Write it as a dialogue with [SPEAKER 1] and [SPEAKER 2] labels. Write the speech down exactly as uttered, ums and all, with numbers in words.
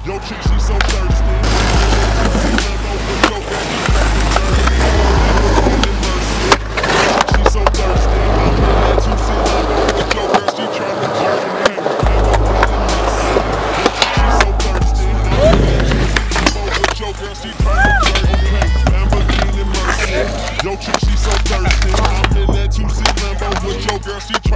[SPEAKER 1] Yo chick, she so thirsty. Lambo with your girl, she tryna dirty. Lamborghini Mercy. She so thirsty. I'm in that two C Lambo with your girl, she tryna dirty. Lamborghini Mercy. She so thirsty. I'm in that two C Lambo with your girl, she tryna dirty. Lamborghini Mercy. Yo chick, she so thirsty. I'm in that two C Lambo with your girl, she tryna